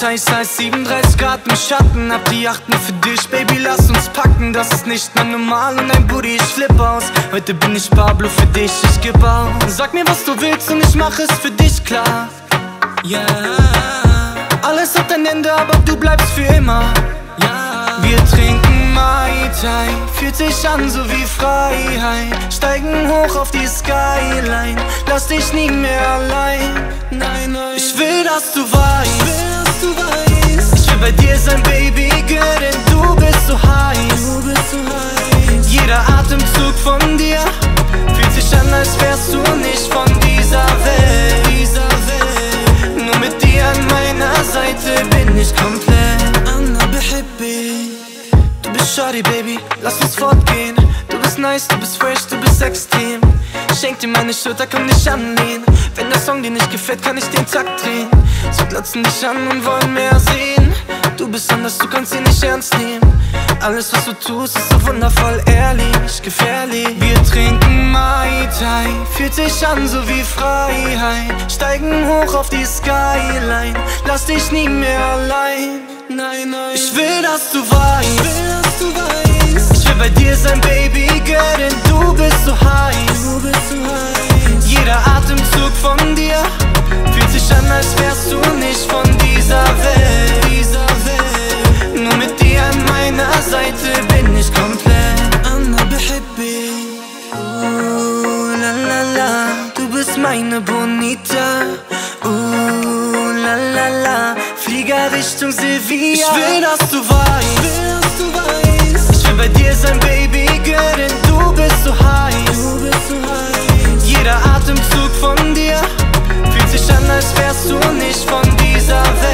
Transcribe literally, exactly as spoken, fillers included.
ist heißer als siebenunddreißig Grad im Schatten. Hab die Yacht nur für dich, Baby, lass uns packen. Das ist nicht mehr normal und dein Booty, ich flipp aus. Heute bin ich Pablo für dich, ich geb auf. Sag mir, was du willst und ich mach es für dich klar. Ja, yeah. Alles hat ein Ende, aber du bleibst für immer. Ja, yeah. Wir trinken Mai Tai, fühlt sich an so wie Freiheit. Steigen hoch auf die Skyline, lass dich nie mehr allein. Nein, nein. Ich will, dass du weißt, ich will, dass du weißt. Ich will bei dir sein, Baby Girl, denn du bist so heiß. Du bist so heiß. Jeder Atemzug von dir fühlt sich an, als wärst du nicht von dieser Welt. Dieser Welt. Nur mit dir an meiner Seite bin ich komplett. Anna Behibbi. Du bist shawty, Baby, lass uns fortgehen. Du bist nice, du bist fresh, du bist extrem. Schenk dir meine Schulter, komm dich anlehnen. Wenn der Song dir nicht gefällt, kann ich den Takt drehen. Sie glotzen dich an und wollen mehr sehen. Du bist anders, du kannst ihn nicht ernst nehmen. Alles, was du tust, ist so wundervoll, ehrlich, gefährlich. Wir trinken Mai Tai, fühlt sich an so wie Freiheit. Steigen hoch auf die Skyline, lass dich nie mehr allein. Nein, nein. Ich will, dass du weißt, ich will, dass du weißt. Ich will bei dir sein, Baby Girl, denn du bist so heiß. Du bist so heiß. Jeder Atemzug von dir fühlt sich an, als wärst du nicht von dieser Welt. Dieser Welt. Nur mit dir an meiner Seite bin ich komplett. Anna Behibbi. Uh, la la la, du bist meine Bonita. Uh, la la la, Flieger Richtung Sevilla. Ich will, dass du weißt, ich will, dass du weißt. Ich will bei dir sein, Baby Girl, denn du bist so heiß. Du bist so heiß. Jeder Atemzug von dir fühlt sich an, als wärst du nicht von dieser Welt.